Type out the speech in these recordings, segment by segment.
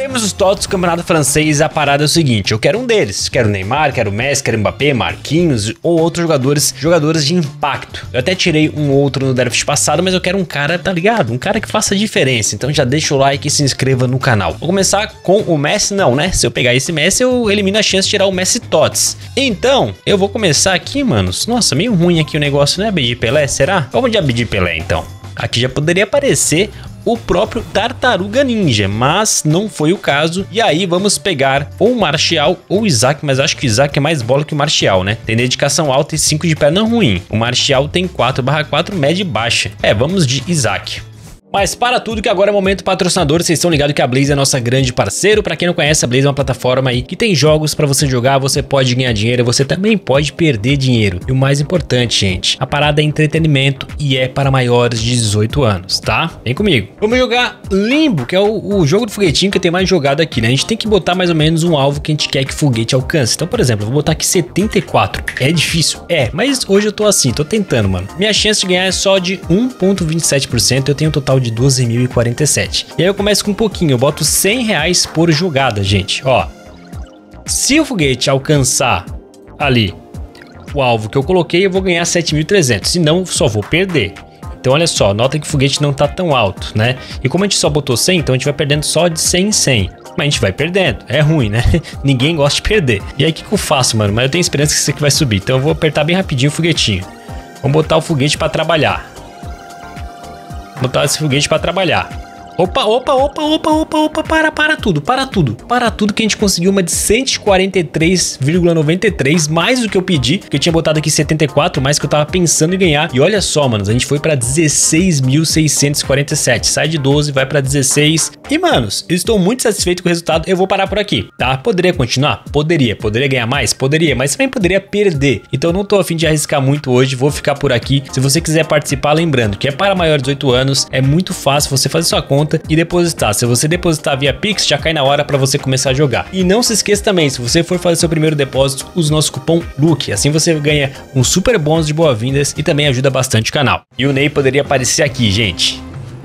Temos os TOTS do campeonato francês. A parada é o seguinte: eu quero um deles. Quero Neymar, quero Messi, quero Mbappé, Marquinhos ou outros jogadores de impacto. Eu até tirei um outro no draft passado, mas eu quero um cara, tá ligado? Um cara que faça diferença. Então já deixa o like e se inscreva no canal. Vou começar com o Messi, não, né? Se eu pegar esse Messi, eu elimino a chance de tirar o Messi TOTS. Então, eu vou começar aqui, manos. Nossa, meio ruim aqui o negócio, né? Abdi Pelé, será? Vamos de Abdi Pelé, então. Aqui já poderia aparecer o próprio Tartaruga Ninja, mas não foi o caso. E aí vamos pegar ou o Martial ou o Isaac, mas acho que o Isaac é mais bola que o Martial, né? Tem dedicação alta e 5 de perna ruim. O Martial tem 4/4, média e baixa. Vamos de Isaac. Mas para tudo que agora é momento patrocinador, vocês estão ligados que a Blaze é nossa grande parceiro. Para quem não conhece, a Blaze é uma plataforma aí que tem jogos para você jogar, você pode ganhar dinheiro, você também pode perder dinheiro. E o mais importante, gente, a parada é entretenimento e é para maiores de 18 anos, tá? Vem comigo. Vamos jogar Limbo, que é o jogo do foguetinho que tem mais jogado aqui, né? A gente tem que botar mais ou menos um alvo que a gente quer que o foguete alcance. Então, por exemplo, eu vou botar aqui 74. É difícil? Mas hoje eu tô assim, tô tentando, mano. Minha chance de ganhar é só de 1,27%, eu tenho um total de 12.047. E aí eu começo com um pouquinho, eu boto R$100 por jogada, gente. Ó, se o foguete alcançar ali o alvo que eu coloquei, eu vou ganhar 7.300, senão só vou perder. Então olha só, nota que o foguete não tá tão alto, né? E como a gente só botou 100, então a gente vai perdendo só de 100 em 100. Mas a gente vai perdendo, é ruim, né? Ninguém gosta de perder. E aí o que eu faço, mano? Mas eu tenho esperança que isso aqui vai subir, então eu vou apertar bem rapidinho o foguetinho. Vamos botar o foguete para trabalhar. Botar esse foguete para trabalhar. Opa, para tudo que a gente conseguiu uma de 143,93, mais do que eu pedi, que eu tinha botado aqui 74, mais que eu tava pensando em ganhar. E olha só, manos, a gente foi para 16.647, sai de 12, vai para 16. E, manos, eu estou muito satisfeito com o resultado, eu vou parar por aqui, tá? Poderia continuar? Poderia ganhar mais? Poderia, mas também poderia perder. Então eu não tô a fim de arriscar muito hoje, vou ficar por aqui. Se você quiser participar, lembrando que é para maior de 18 anos, é muito fácil você fazer sua conta e depositar. Se você depositar via Pix, já cai na hora para você começar a jogar. E não se esqueça também, se você for fazer seu primeiro depósito, use nosso cupom LUCK. Assim você ganha um super bônus de boas-vindas e também ajuda bastante o canal. E o Ney poderia aparecer aqui, gente.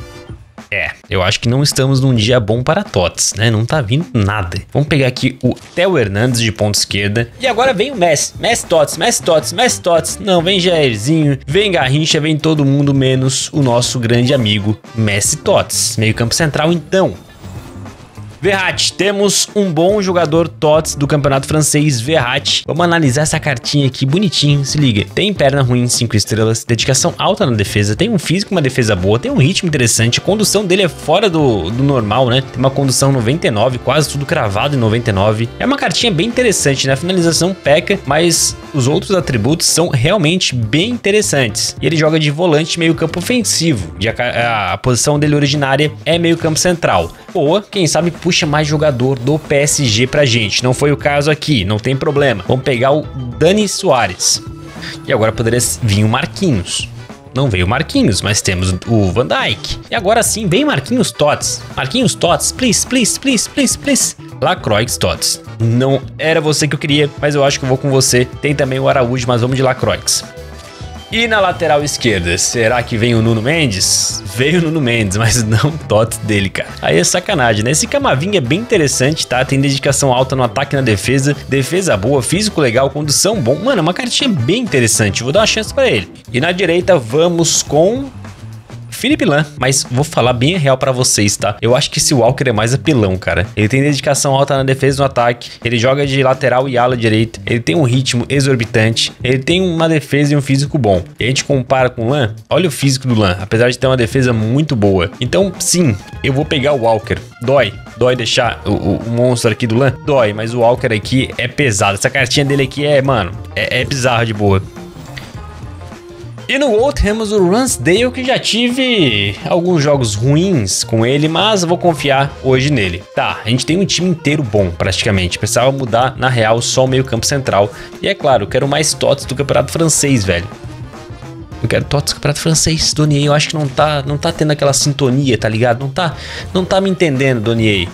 Eu acho que não estamos num dia bom para TOTS, né? Não tá vindo nada. Vamos pegar aqui o Theo Hernandes de ponta esquerda. E agora vem o Messi. Messi TOTS. Não, vem Jairzinho, vem Garrincha, vem todo mundo menos o nosso grande amigo Messi TOTS. Meio campo central, então. Verratti, temos um bom jogador TOTS do campeonato francês, Verratti. Vamos analisar essa cartinha aqui bonitinho, se liga. Tem perna ruim, 5 estrelas, dedicação alta na defesa, tem um físico, uma defesa boa, tem um ritmo interessante, a condução dele é fora do normal, né? Tem uma condução 99, quase tudo cravado em 99. É uma cartinha bem interessante, né? A finalização peca, mas os outros atributos são realmente bem interessantes. E ele joga de volante meio campo ofensivo, a posição dele originária é meio campo central. Boa, quem sabe puxa mais jogador do PSG pra gente. Não foi o caso aqui, não tem problema. Vamos pegar o Dani Soares. E agora poderia vir o Marquinhos. Não veio o Marquinhos, mas temos o Van Dijk. E agora sim, vem Marquinhos TOTS. Marquinhos TOTS, please. Lacroix TOTS. Não era você que eu queria, mas eu acho que eu vou com você. Tem também o Araújo, mas vamos de Lacroix. E na lateral esquerda, será que vem o Nuno Mendes? Veio o Nuno Mendes, mas não o TOTS dele, cara. Aí é sacanagem, né? Esse Camavinga é bem interessante, tá? Tem dedicação alta no ataque e na defesa, defesa boa, físico legal, condução bom. Mano, é uma cartinha bem interessante, vou dar uma chance pra ele. E na direita vamos com Philipp Lahm, mas vou falar bem real pra vocês, tá? Eu acho que esse Walker é mais apelão, cara. Ele tem dedicação alta na defesa e no ataque, ele joga de lateral e ala direita, ele tem um ritmo exorbitante, ele tem uma defesa e um físico bom. E a gente compara com o Lahm, olha o físico do Lahm, apesar de ter uma defesa muito boa. Então, sim, eu vou pegar o Walker. Dói deixar o monstro aqui do Lahm? Dói, mas o Walker aqui é pesado. Essa cartinha dele aqui é bizarra de boa. E no gol temos o Ramsdale, que já tive alguns jogos ruins com ele, mas vou confiar hoje nele. Tá, a gente tem um time inteiro bom, praticamente. Precisava mudar, na real, só o meio campo central. E é claro, eu quero mais TOTS do campeonato francês, velho. Eu quero TOTS do campeonato francês, Donier. Eu acho que não tá tendo aquela sintonia, tá ligado? Não tá me entendendo, Donier.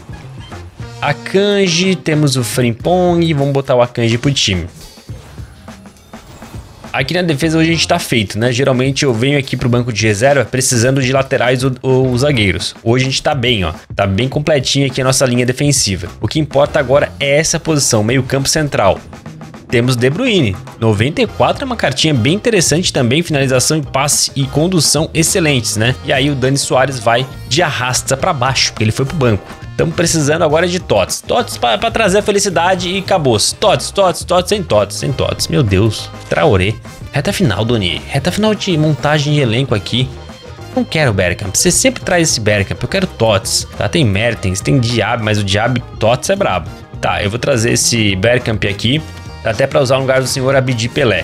Akanji, temos o Frimpong, vamos botar o Akanji pro time. Aqui na defesa hoje a gente tá feito, né? Geralmente eu venho aqui pro banco de reserva precisando de laterais ou zagueiros. Hoje a gente tá bem, ó. Tá bem completinho aqui a nossa linha defensiva. O que importa agora é essa posição, meio campo central. Temos De Bruyne, 94 é uma cartinha bem interessante também, finalização e passe e condução excelentes, né? E aí o Dani Soares vai de arrasta pra baixo, porque ele foi pro banco. Estamos precisando agora de Tots. Tots pra trazer a felicidade e acabou. Tots, sem Tots. Meu Deus, Traoré. Reta final, Doni. Reta final de montagem de elenco aqui. Não quero Bergkamp, você sempre traz esse Bergkamp, eu quero Tots. Tá, tem Mertens, tem Diaby, mas o Diaby Tots é brabo. Tá, eu vou trazer esse Bergkamp aqui. Até para usar no lugar do senhor Abdi Pelé.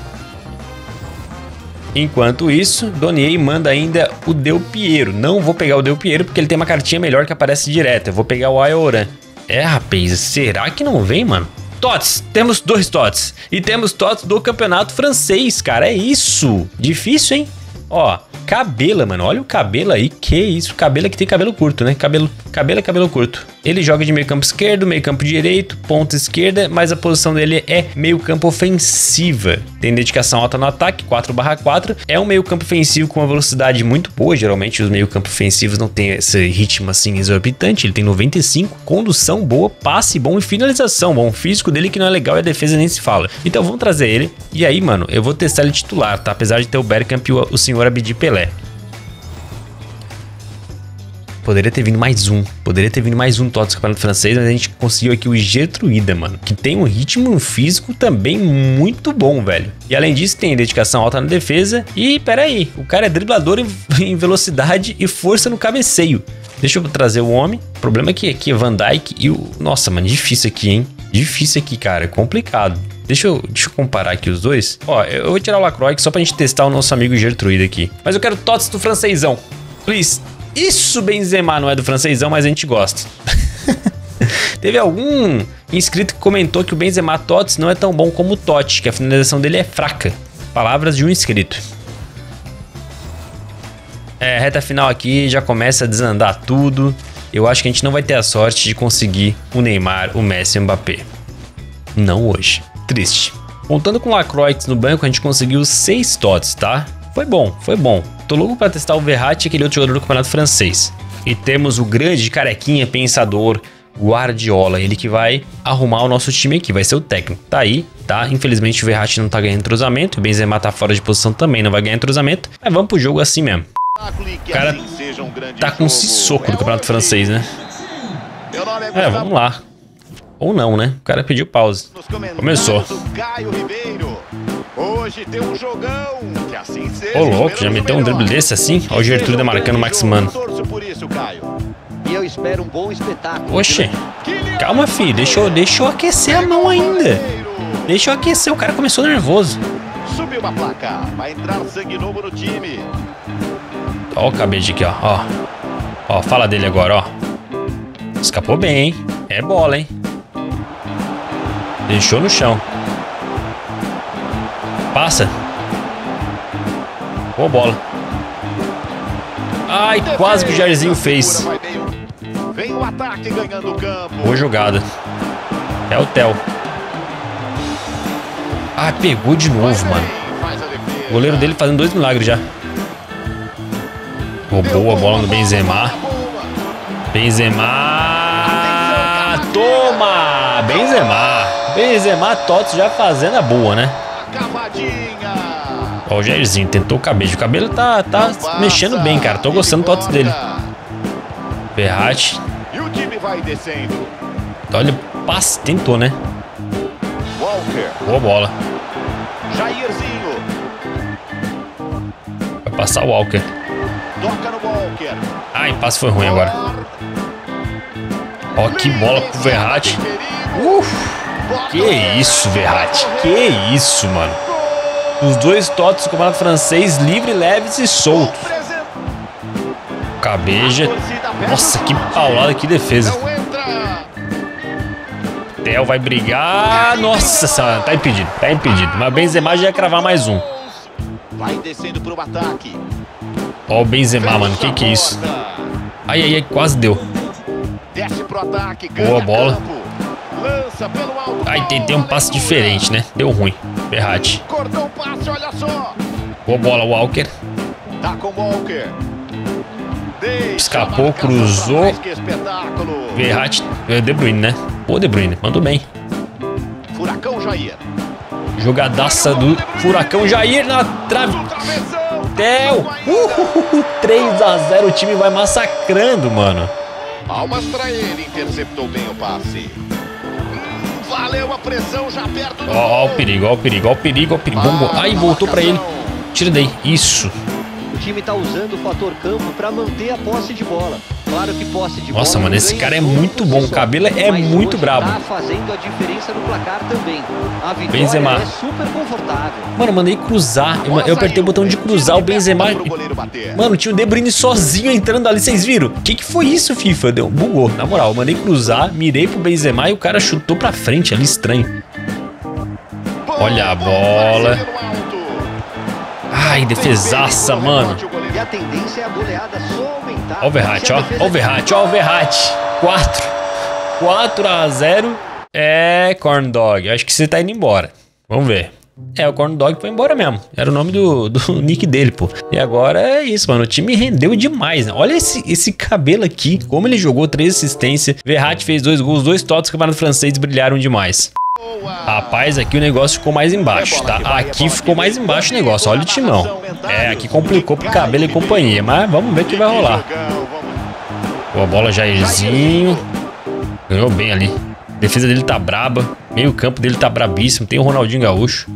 Enquanto isso, Donier manda ainda o Del Piero. Não vou pegar o Del Piero porque ele tem uma cartinha melhor que aparece direto. Eu vou pegar o Ayoran. Rapaz, será que não vem, mano? Tots, temos 2 Tots. E temos Tots do campeonato francês, cara. É isso. Difícil, hein? Ó, Cabela, mano. Olha o Cabela aí. Que isso? Cabela que tem cabelo curto, né? Cabelo é cabelo curto. Ele joga de meio campo esquerdo, meio campo direito, ponta esquerda, mas a posição dele é meio campo ofensiva. Tem dedicação alta no ataque, 4/4. É um meio campo ofensivo com uma velocidade muito boa. Geralmente os meio campo ofensivos não tem esse ritmo assim exorbitante. Ele tem 95, condução boa, passe bom e finalização bom. O físico dele que não é legal e a defesa nem se fala. Então vamos trazer ele. E aí, mano, eu vou testar ele titular, tá? Apesar de ter o Bergkamp e o senhor Abdi Pelé. Poderia ter vindo mais um Tots do campeonato francês, mas a gente conseguiu aqui o Gertruida, mano, que tem um ritmo físico também muito bom, velho. E além disso tem dedicação alta na defesa e, pera aí, o cara é driblador em velocidade e força no cabeceio. Deixa eu trazer o homem. O problema é que aqui é Van Dijk e o... Nossa, mano, difícil aqui, hein? Difícil aqui, cara, é complicado. Deixa eu comparar aqui os dois. Ó, eu vou tirar o Lacroix só pra gente testar o nosso amigo Gertruida aqui. Mas eu quero Tots do francêsão. Please. Isso, Benzema não é do francêsão, mas a gente gosta. Teve algum inscrito que comentou que o Benzema Tots não é tão bom como o Totti, que a finalização dele é fraca. Palavras de um inscrito. Reta final aqui, já começa a desandar tudo. Eu acho que a gente não vai ter a sorte de conseguir o Neymar, o Messi e o Mbappé. Não hoje. Triste. Contando com o Lacroix no banco, a gente conseguiu 6 Tots, tá? Foi bom, foi bom. Tô louco pra testar o Verratti, aquele outro jogador do campeonato francês. E temos o grande carequinha pensador Guardiola, ele que vai arrumar o nosso time aqui, vai ser o técnico. Tá aí, tá? Infelizmente o Verratti não tá ganhando entrosamento, o Benzema tá fora de posição também, não vai ganhar entrosamento. Mas vamos pro jogo assim mesmo. O cara tá com um sissoko do campeonato francês, né? Vamos lá. Ou não, né? O cara pediu pause. Começou. Hoje tem um jogão, que assim seja. Ô, louco, já meteu um drible desse assim? Olha o Gertruida marcando o Maximano. E eu espero um bom espetáculo. Oxe, calma, filho, deixa eu aquecer a mão ainda. Deixa eu aquecer, o cara começou nervoso. Subiu uma placa, vai entrar sangue novo no time. Ó o cabelo aqui, ó. Ó, fala dele agora, ó. Escapou bem, hein? É bola, hein? Deixou no chão. Passa. Boa bola. Ai, quase que o Jairzinho fez. Boa jogada. É o Theo. Ah, pegou de novo, mano. O goleiro dele fazendo 2 milagres já. Roubou a bola no Benzema. Benzema. Toma! Benzema Tots já fazendo a boa, né? Ó, o Jairzinho tentou o cabelo. O cabelo tá mexendo bem, cara. Tô gostando do Tots dele. Verratti. Olha, passe. Tentou, né? Boa bola. Vai passar o Walker. Ai, passe foi ruim agora. Ó, que bola pro Verratti. Que isso, Verratti. Que isso, mano. Os 2 Tots do campeonato francês, livre, leves e soltos. Cabeja. Nossa, que paulada, que defesa. Theo vai brigar. Nossa senhora, tá impedido. Mas o Benzema já ia cravar mais um. Vai descendo pro ataque. Ó o Benzema, mano. Que é isso? Ai, quase deu. Boa bola. Ai, tentei um passe diferente, né? Deu ruim. Verratti. Cortou o passe, olha só. Boa bola, Walker. Tá com Walker. Escapou, cruzou. Que espetáculo. Verratti. De Bruyne, né? Pô, De Bruyne. Mandou bem. Furacão Jair. Jogadaça do Furacão Jair na trave. Theo. 3 a 0. O time vai massacrando, mano. Palmas pra ele. Interceptou bem o passe. Valeu a pressão já perto do gol. Ó o perigo, ó o perigo, ó o perigo, ó o perigo. Ai, voltou pra ele. Tira daí. Isso. O time tá usando o fator campo pra manter a posse de bola. Claro que posse de bola. Nossa, mano, esse cara é muito bom. O Cabelo é muito brabo. Tá fazendo a diferença no placar também. A vitória Benzema. é super confortável. Mano, eu mandei cruzar. Eu apertei o botão de cruzar o Benzema. Mano, tinha o De Bruyne sozinho entrando ali. Vocês viram? Que foi isso, FIFA? Bugou. Na moral, eu mandei cruzar, mirei pro Benzema e o cara chutou pra frente ali, estranho. Olha a bola. Ai, defesaça, mano. E a tendência é a goleada só aumentar. Ó o Verratti, ó. Ó o Verratti, ó o Verratti. 4 a 0. É, Corn Dog. Acho que você tá indo embora. Vamos ver. É, o Corn Dog foi embora mesmo. Era o nome do nick dele, pô. E agora é isso, mano. O time rendeu demais, né? Olha esse cabelo aqui. Como ele jogou 3 assistências. Verratti fez 2 gols, 2 totos. O campeonato francês brilharam demais. Rapaz, aqui o negócio ficou mais embaixo, tá? Aqui ficou mais embaixo o negócio. Olha o timão. É, aqui complicou pro Cabelo e companhia. Mas vamos ver o que vai rolar. Boa bola, Jairzinho. Ganhou bem ali. A defesa dele tá braba. Meio campo dele tá brabíssimo. Tem o Ronaldinho Gaúcho.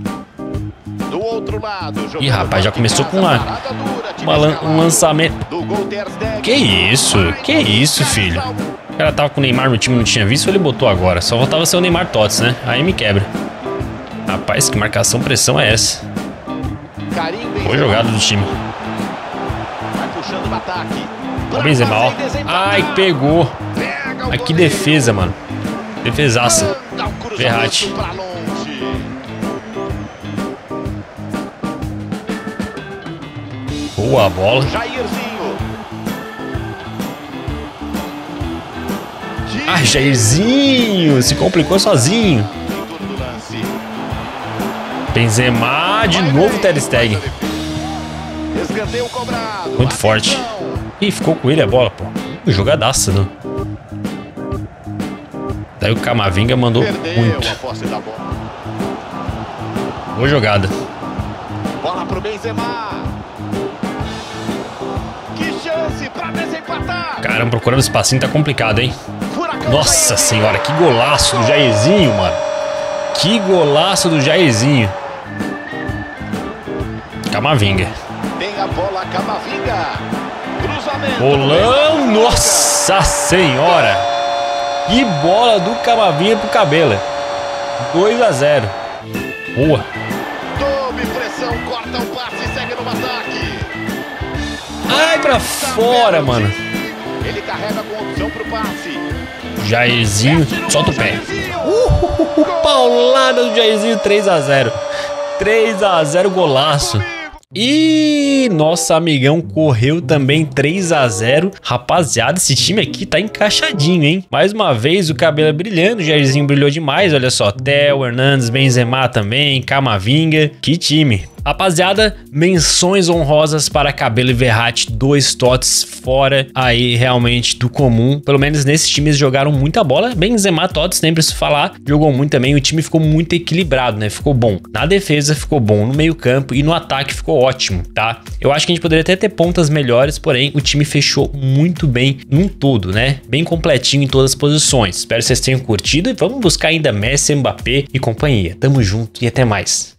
Ih, rapaz, já começou com um lançamento. Que isso, filho? O cara tava com o Neymar no time, não tinha visto, ou ele botou agora? Só faltava ser o Neymar Tots, né? Aí me quebra. Rapaz, que marcação, pressão é essa? Boa jogada do time. Ó o Benzema, ó. Ai, pegou. Ai, que defesa, mano. Defesaça. Verratti. Boa bola. Ah, Jairzinho. Se complicou sozinho. Benzema. De novo Ter Stegen. Muito forte. Ih, ficou com ele a bola, pô. Jogadaça, não? Daí o Camavinga mandou muito. Boa jogada. Bola pro Benzema. Que chance pra desempatar. Caramba, procurando espacinho tá complicado, hein? Nossa senhora, que golaço do Jairzinho, mano. Que golaço do Jairzinho. Camavinga. Tem a bola, Camavinga. Cruzamento. Bolão, nossa senhora. Que bola do Camavinga pro Cabelo. 2 a 0. Boa. Tome pressão, corta o passe e segue no ataque. Ai, pra fora, mano. Ele carrega com opção pro passe. Jairzinho, solta o pé. Paulada do Jairzinho, 3 a 0. 3 a 0, golaço. E nosso amigão correu também 3 a 0. Rapaziada, esse time aqui tá encaixadinho, hein? Mais uma vez o Cabelo brilhando, o Jairzinho brilhou demais, olha só. Theo, Hernandes, Benzema também, Camavinga. Que time! Rapaziada, menções honrosas para Cabelo e Verratti, 2 tots fora aí realmente do comum. Pelo menos nesses times jogaram muita bola. Benzema, tots, nem preciso falar, jogou muito também. O time ficou muito equilibrado, né? Ficou bom. Na defesa ficou bom, no meio campo e no ataque ficou ótimo, tá? Eu acho que a gente poderia até ter pontas melhores, porém o time fechou muito bem num todo, né? Bem completinho em todas as posições. Espero que vocês tenham curtido e vamos buscar ainda Messi, Mbappé e companhia. Tamo junto e até mais.